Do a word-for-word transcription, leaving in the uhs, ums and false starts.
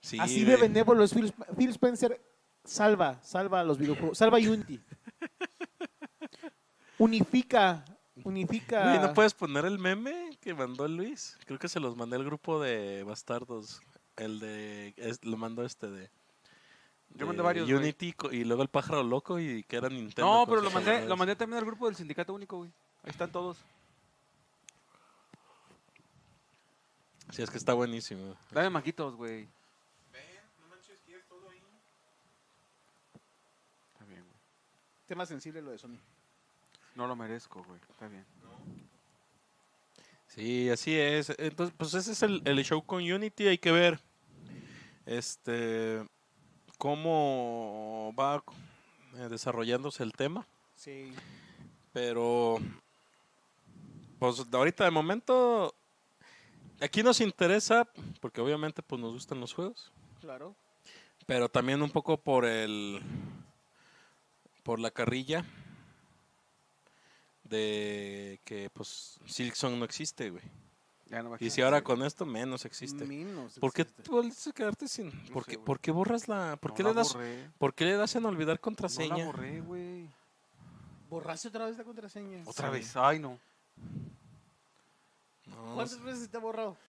Sí, Así de güey. benévolo es Phil, Phil Spencer. Salva, salva a los videojuegos. Salva Unity. Unifica, Güey, ¿no unifica. puedes poner el meme que mandó Luis? Creo que se los mandé al grupo de bastardos. El de... es- lo mandó este de... Yo mandé varios, de güey. Unity co- y luego el pájaro loco y que era Nintendo No, con pero lo sus mandé, lo colores. mandé también al grupo del Sindicato Único, güey. Ahí están todos. Sí, es que está buenísimo. Dame maquitos, güey. Está bien, güey. Tema sensible lo de Sony. No lo merezco, güey. Está bien. Sí, así es. Entonces, pues ese es el, el show con Unity. Hay que ver este cómo va eh, desarrollándose el tema. Sí. Pero, pues ahorita de momento, aquí nos interesa, porque obviamente pues nos gustan los juegos, Claro. pero también un poco por el, por la carrilla de que pues Silksong no existe, güey. Ya no va a Y si existir, ahora güey. con esto menos existe. Menos ¿Por qué existe. vuelves a quedarte sin? No ¿Por sé, qué, güey. por qué borras la? ¿Por No qué la le das? borré. ¿Por qué le das en olvidar No contraseña? la borré, güey. ¿Borraste otra vez la contraseña? Otra Sí. vez. Ay, no. No, ¿Cuántas veces te ha borrado?